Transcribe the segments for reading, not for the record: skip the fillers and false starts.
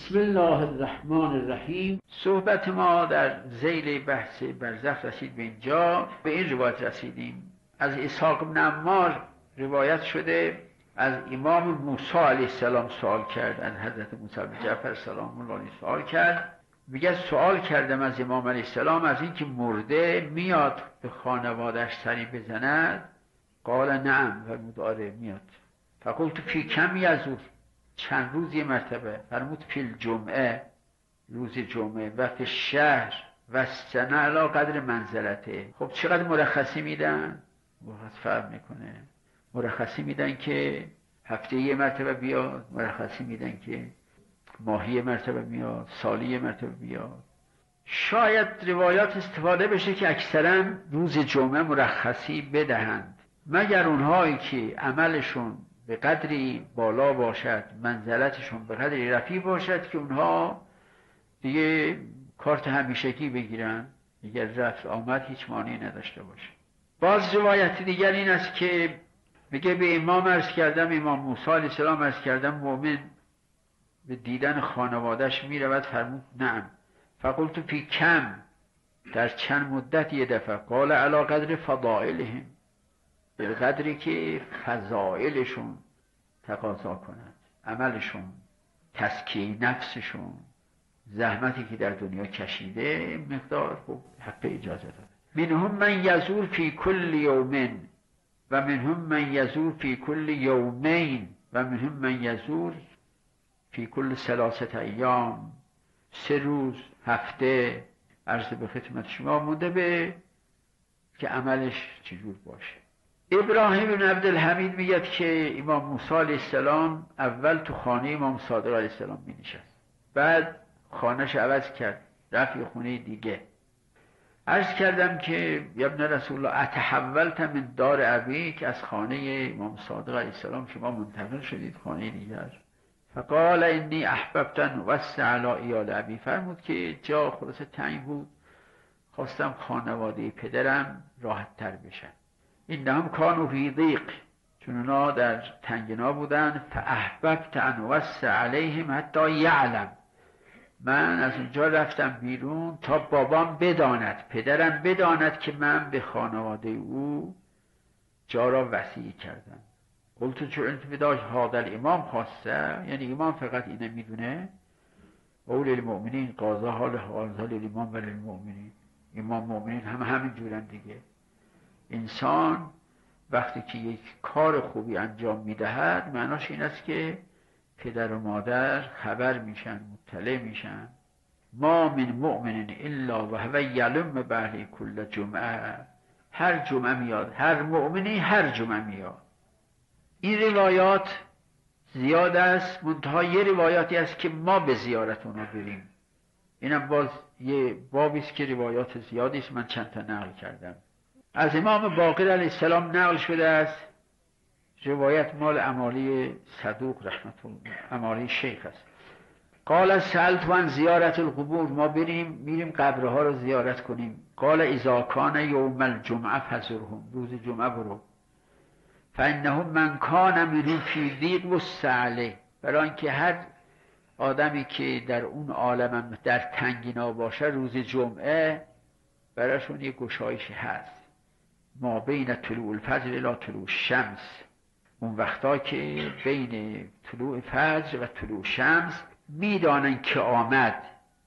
بسم الله الرحمن الرحیم. صحبت ما در ذیل بحث برزخ رسید به اینجا. به این روایت رسیدیم از اسحاق بن عمار روایت شده از امام موسی علیه السلام سوال کرد، از حضرت موسی بن جعفر سلام الله علیه سوال کرد، میگه سوال کردم از امام علیه السلام از اینکه مرده میاد به خانواده‌اش سری بزند؟ قال نعم، فرمود آره میاد. فقلت فی کم یزور، چند روز یه مرتبه؟ فرمود فی الجمعه، روز جمعه، و فی الشهر و السنه علی قدر منزلته. خب چقدر مرخصی میدن؟ فرق میکنه. مرخصی میدن که هفته یه مرتبه بیاد، مرخصی میدن که ماهی یه مرتبه میاد، سالی یه مرتبه بیاد. شاید روایات استفاده بشه که اکثرا روز جمعه مرخصی بدهند، مگر اونهایی که عملشون به قدری بالا باشد، منزلتشون به قدری رفیع باشد که اونها دیگه کارت همیشگی بگیرن، دیگه رفت آمد هیچ مانعی نداشته باشه. باز روایت دیگر این است که میگه به امام عرض کردم، امام موسی علیه السلام عرض کردم مؤمن به دیدن خانوادهش میرود؟ فرمود نعم. فقلت فی کم، در چند مدت یه دفعه؟ قال علی قدر فضائلهم، به قدری که فضائلشون تقاضا کند، عملشون، تزکیه نفسشون، زحمتی که در دنیا کشیده مقدار خوب حق اجازه داره. منهم من یزور فی کل یومین و منهم من یزور فی کل یومین و منهم من یزور فی کل 3 ایام، 3 روز، هفته. عرض به خدمت شما مونده به که عملش چجور باشه. ابراهیم بن عبدالحمید میگه که امام موسی علیه السلام اول تو خانه امام صادق علیه السلام می نشست، بعد خانهش عوض کرد، رفت یه خونه دیگه. عرض کردم که یا ابن رسول الله اتحولت من دار ابی، که از خانه امام صادق علیه السلام شما منتقل شدید خانه دیگر؟ فقال انی احببت ان اوسع علی ایال ابی، فرمود که جا خلاصه تنگ بود، خواستم خانواده پدرم راحت تر بشن. اینهم کانوا فی ضیق، چون اونا در تنگنا بودن. فاحببت ان اوسع علیهم حتی یعلم، من از اونجا رفتم بیرون تا بابام بداند، پدرم بداند که من به خانواده او جا را وسیع کردم. قلت چون انتفداش هذا الامام خواسته، یعنی امام فقط اینه میدونه؟ اول المؤمنین قاضا حال الامام ولی المؤمنین، امام مؤمنین همین جورن دیگه. انسان وقتی که یک کار خوبی انجام میدهد معناش این است که پدر و مادر خبر میشن، مطلع میشن. ما من مؤمن الا و هو یلم بعد کل جمعه، هر جمعه میاد، هر مؤمنی هر جمعه میاد. این روایات زیاد است، منتها یه روایاتی است که ما به زیارت اونا بریم. اینم باز یه بابی است که روایات زیادی است، من چند تا نقل کردم. از امام باقر علیه السلام نقل شده است، روایت مال امالی صدوق رحمت الله، امالی شیخ است. قال سألت عن زیارت القبور، ما میریم قبرها رو زیارت کنیم. قال اذا کان یوم الجمعه فزرهم، روز جمعه برو. فانه من کان منهم فی ضیق وسع علیه، برای اینکه هر آدمی که در اون عالم در تنگنا باشه روز جمعه براشون یک گشایش هست. ما بین طلوع الفجر الی طلوع الشمس، اون وقتا که بین طلوع فجر و طلوع شمس میدانن که آمد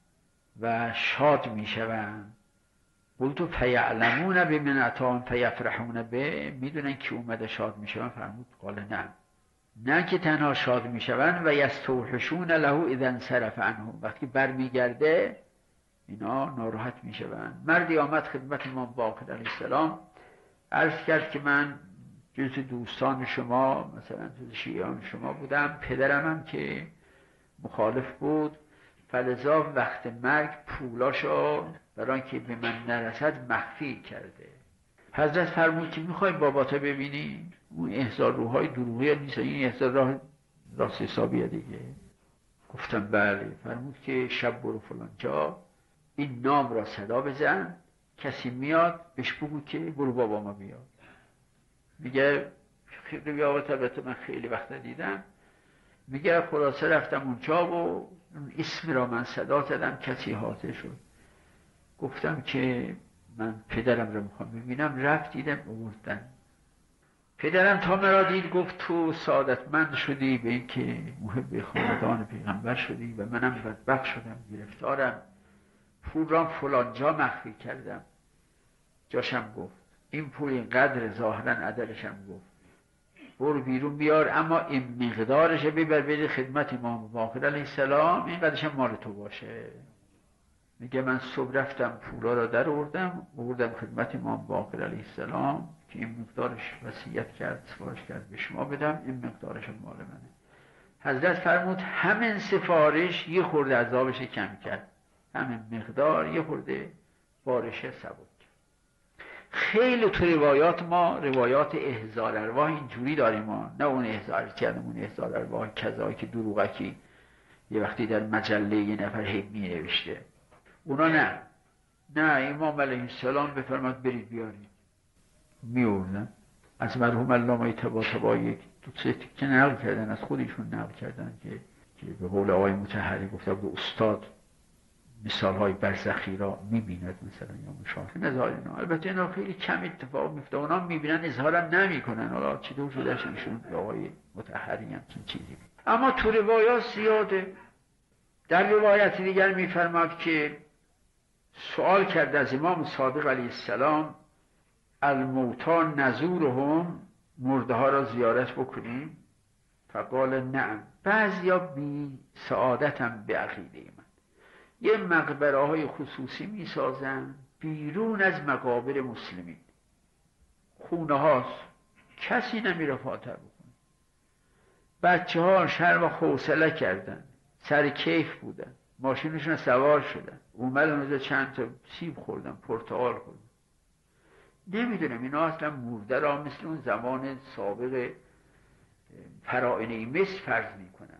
و شاد میشوند. قلت فیعلمون بمن اتاهم فیفرحون به، میدونن که اومده شاد میشوند؟ فرمود قال نه که تنها شاد میشوند و یستوحشون له اذا انصرف عنه، وقتی برمیگرده اینا ناراحت میشوند. مردی آمد خدمت امام باقر علیه السلام، عرض کرد که من جز دوستان شما، مثلا جز شیعان شما بودم، پدرم هم که مخالف بود، فلذا وقت مرگ پولاشو برای که به من نرسد مخفی کرده. حضرت فرمود که میخوای باباتو ببینی؟ اون احضار روحای دروغی نیست، این احضار راه راست حسابیه دیگه. گفتم بله. فرمود که شب برو فلان جا، این نام را صدا بزن، کسی میاد بهش بگو که برو بابا ما بیاد. میگه خیلی بیاوت، البته من خیلی وقت دیدم، میگه خلاصه رفتم اونجا و اسم را من صدا زدم، کسی حاضر شد. گفتم که من پدرم رو میخوام ببینم. رفت دیدم آوردن. پدرم تا مرا دید گفت تو سعادتمند شدی به این که محب خاندان پیغمبر شدی و منم بدبخت شدم، گرفتارم، پول را فلان جا مخفی کردم. جاشم گفت این پول اینقدر، ظاهرا عددشم گفت برو بیرون بیار، اما این مقدارش ببر بری خدمت امام باقر علیه السلام، اینقدرش مال تو باشه. میگه من صبح رفتم پولا را در آوردم خدمت امام باقر علیه السلام که این مقدارش وصیت کرد، سفارش کرد به شما بدم، این مقدارش مال منه. حضرت فرمود همین سفارش یه خورده عذابش کم کرد، همین مقدار یه خورده بارش سبک. خیلی تو روایات ما روایات احضار ارواح اینجوری داریم ما، نه اون احضار کردم اون احضار ارواح کذایی که دروغکی یه وقتی در مجله یه نفر می نوشته، اونا نه امام علیه السلام بفرماد برید بیارید. میوردن از مرحوم علامه طباطبایی یک دو سه تیکه نقل کردن، از خودشون نقل کردن که به قول آقای مطهری گفته بود استاد مثال های برزخی را میبیند مثلا یا مشاهده نظار اینا. البته اینا خیلی کم اتفاق میفته، اونا میبینن اظهارم نمی کنن. حالا چطور شدهش ایشون به آقای مطهری همچین چیزی. اما تو روایات زیاده. در روایت دیگر میفرماد که سوال کرد از امام صادق علیه السلام الموتا نزورهم، مرده ها را زیارت بکنیم؟ فقال نعم. بعضیا بی سعادتم به عقیده من، یه مقبره های خصوصی می سازن بیرون از مقابر مسلمین، خونه هاست، کسی نمیره فاتح بکنه. بچه ها شرم و حوصله کردن، سر کیف بودن، ماشینشون سوار شدن، اومدن اونجا چند تا سیب خوردن، پرتقال خوردن. نمیدونم اینا اصلا مرده را مثل اون زمان سابق فراعنه مصر فرض میکنن.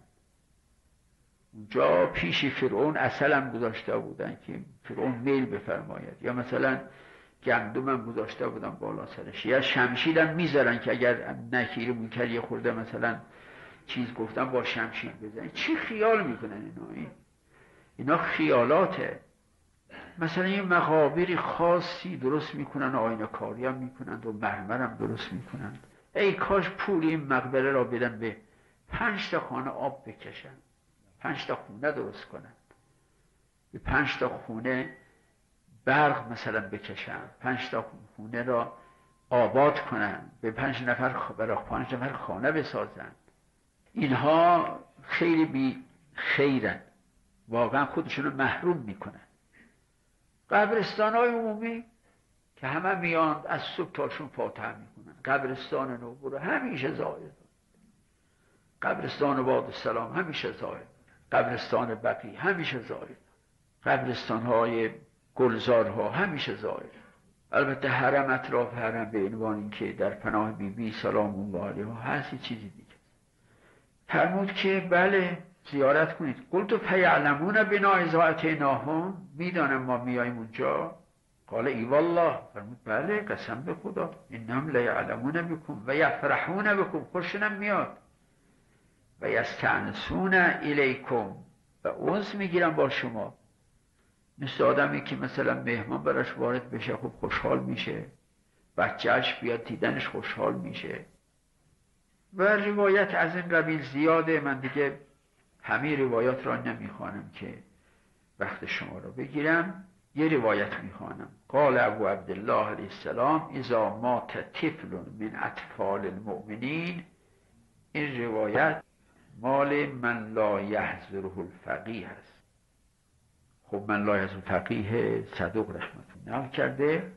اونجا پیش فرعون عسل هم گذاشته بودن که فرعون میل بفرماید، یا مثلا گندم هم گذاشته بودن بالا سرش، یا شمشیر هم میذارن که اگر نکیر منکر یه خورده مثلا چیز گفتن با شمشیر بزنن. چی خیال میکنن اینا خیالاته. مثلا یه مقابری خاصی درست میکنن، آینه کاری هم میکنن و مرمر هم درست میکنن. ای کاش پول این مقبره را بدن به 5 تا خانه آب بکشن، 5 تا خونه درست کنن، به 5 تا خونه برق مثلا بکشن، 5 تا خونه را آباد کنن، به 5 نفر برای 5 نفر خانه بسازن. اینها خیلی بی خیرن، واقعا خودشون رو محروم میکنن. قبرستان های عمومی که همه میان از صبح تاشون فاتحه میکنن، قبرستان نوبرو همیشه زائد، قبرستان باد السلام همیشه زائد، قبرستان بقی همیشه زائد، قبرستان های گلزارها همیشه زائد. البته حرم، اطراف حرم به عنوان این که در پناه بی بی سلام الله علیها هست چیزی دیگه. فرمود که بله زیارت کنید. قلت فیعلمون بنا اذا اتیناهم، میدانم ما میاییم اونجا؟ قال ای والله. فرمود بله قسم به خدا انهم لیعلمون بکم و یفرحون بکم، خوششون میاد، و یستأنسون الیکم، و انس میگیرن با شما. مثل آدمی که مثلا مهمان براش وارد بشه خب خوشحال میشه، بچهش بیاد دیدنش خوشحال میشه. و روایت از این قبیل زیاده. من دیگه همه روایات را نمیخوانم که وقت شما را بگیرم. یه روایت میخوانم. قال ابو عبدالله علیه السلام اذا مات طفل من اطفال المؤمنین. این روایت مال من لا یحضره الفقیه است. خب من لا یحضره الفقیه صدوق رحمت الله نقل کرده،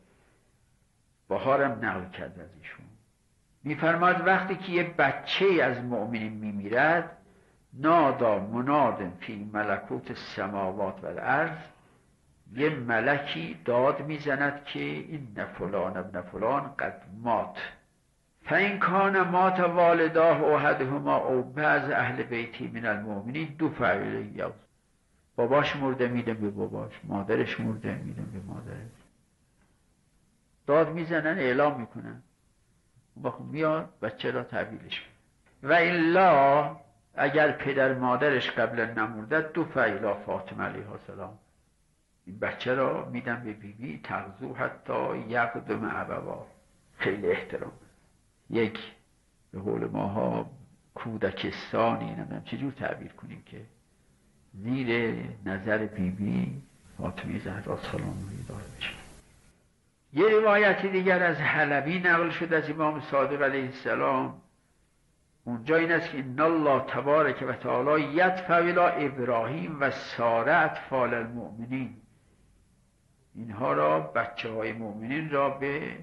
بهارم نقل کرده از ایشون. میفرماد وقتی که یه بچه از مؤمنین میمیرد، نادا مناد فی ملکوت السماوات و الارض، یه ملکی داد میزند که این فلان ابن فلان قد مات، فین کان مات والداه احدهما او بعض اهل بیتی من المؤمنین دفع الیه. باباش مرده میدن به باباش، مادرش مرده میدن به مادرش. داد میزنن، اعلام میکنن، وقت میاد بچه را تحویلش. و الا اگر پدر مادرش قبلا نمردد دو فیلا فاطمه علیه السلام، این بچه را میدم به بیبی تغذو حتی یقدم ابوا. خیلی احترام. یک به قول ماها کودکستانی، نمیدونم چجور تعبیر کنیم که زیر نظر بیبی فاطمه زهرا سلام الله داره بشه. یه روایت دیگر از حلبی نقل شد از امام صادق علیه السلام، اونجا این است که ان الله تبارک و تعالی یدفع الی ابراهیم و ساره اطفال المؤمنین، اینها را بچه های مؤمنین را به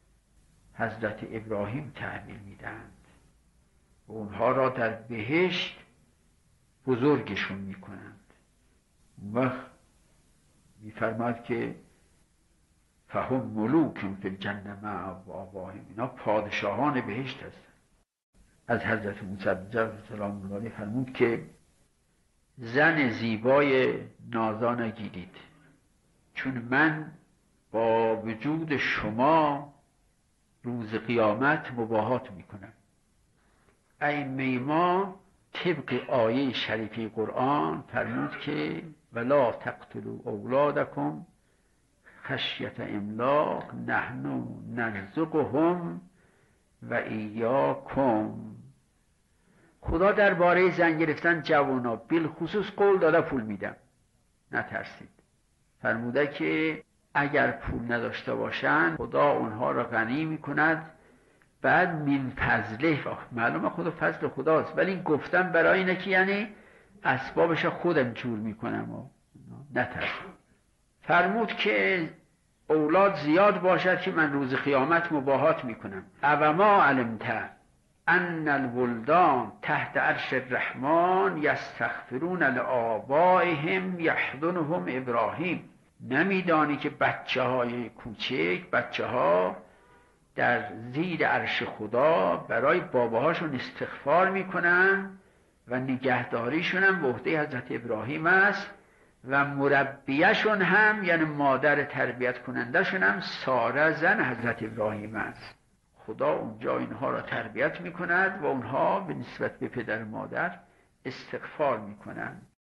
حضرت ابراهیم تحویل میدند و اونها را در بهشت بزرگشون میکنند. اون وقت میفرماد که فهم ملوک فی الجنه مع آبائهم، اینا پادشاهان بهشت هستند. از حضرت موسی سلام الله علیه فرمود که زن زیبای نازا نگیرید، چون من با وجود شما روز قیامت مباهات میکنم. ائمه ما طبق آیه شریفه قرآن فرمود که ولا تقتلوا اولادکم خشیت املاق نحن نرزقهم و ایاکم. خدا درباره زن گرفتن جوانا بالخصوص قول داده پول میدم، نترسید. فرموده که اگر پول نداشته باشن خدا اونها را غنی میکند، بعد من فضله، معلومه خدا فضل خداست، ولی این گفتم برای اینه که یعنی اسبابش خودم جور میکنم و نترسید. فرمود که اولاد زیاد باشد که من روز قیامت مباهات میکنم. او ما علمت ان الولدان تحت عرش الرحمن یستغفرون لآبائهم یحضنهم ابراهیم، نمیدانی که بچه های کوچک، بچه ها در زیر عرش خدا برای باباهاشون استغفار میکنن و نگهداریشون هم به عهده حضرت ابراهیم است و مربیشون هم یعنی مادر تربیت کنندشون هم ساره زن حضرت ابراهیم است. خدا اونجا اینها را تربیت میکند و اونها به نسبت به پدر مادر استغفار میکنند.